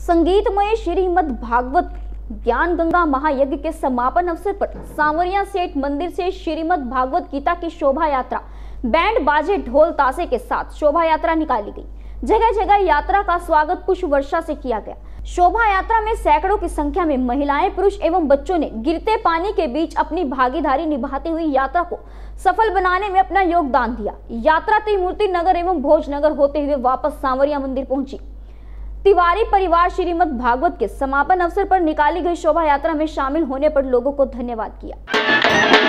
संगीतमय श्रीमद् भागवत ज्ञान गंगा महायज्ञ के समापन अवसर पर सांवरिया सेठ मंदिर से श्रीमद् भागवत गीता की शोभा यात्रा बैंड बाजे ढोल ताशे के साथ शोभा यात्रा निकाली गई। जगह जगह यात्रा का स्वागत पुष्प वर्षा से किया गया। शोभा यात्रा में सैकड़ों की संख्या में महिलाएं, पुरुष एवं बच्चों ने गिरते पानी के बीच अपनी भागीदारी निभाते हुए यात्रा को सफल बनाने में अपना योगदान दिया। यात्रा त्रिमूर्ति नगर एवं भोजनगर होते हुए वापस सांवरिया मंदिर पहुंची। तिवारी परिवार श्रीमद् भागवत के समापन अवसर पर निकाली गई शोभा यात्रा में शामिल होने पर लोगों को धन्यवाद किया।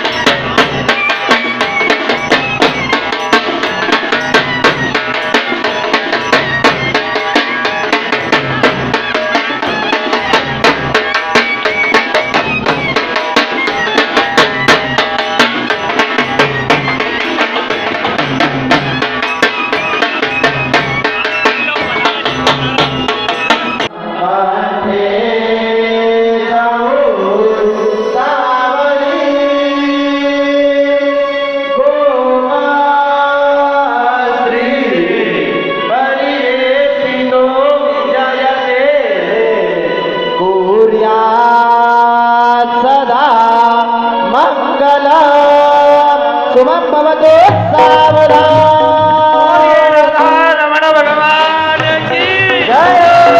सुमं भवतु सावधान। रमण भगवान की जय।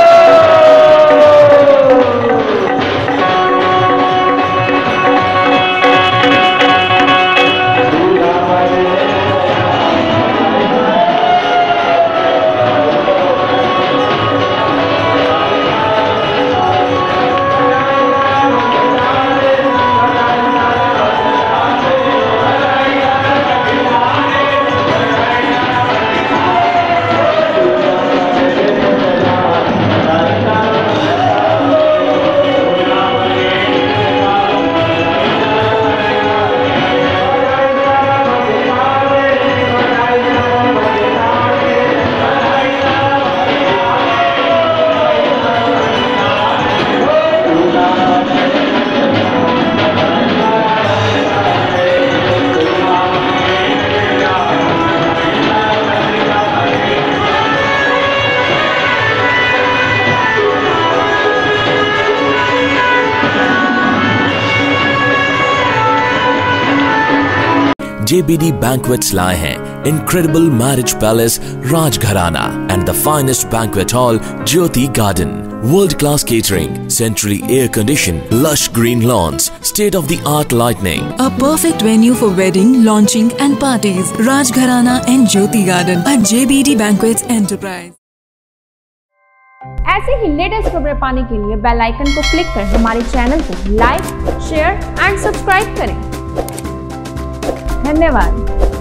JBD Banquets लाए हैं Incredible Marriage Palace Rajgharana and the finest banquet hall Jyoti Garden. World-class catering, centrally air-conditioned, lush green lawns, state-of-the-art lighting. A perfect venue for wedding, launching and parties. Rajgharana and Jyoti Garden at JBD Banquets Enterprise. ऐसे ही latest खबरें पाने के लिए bell icon को click कर हमारे channel को like, share and subscribe करें। धन्यवाद।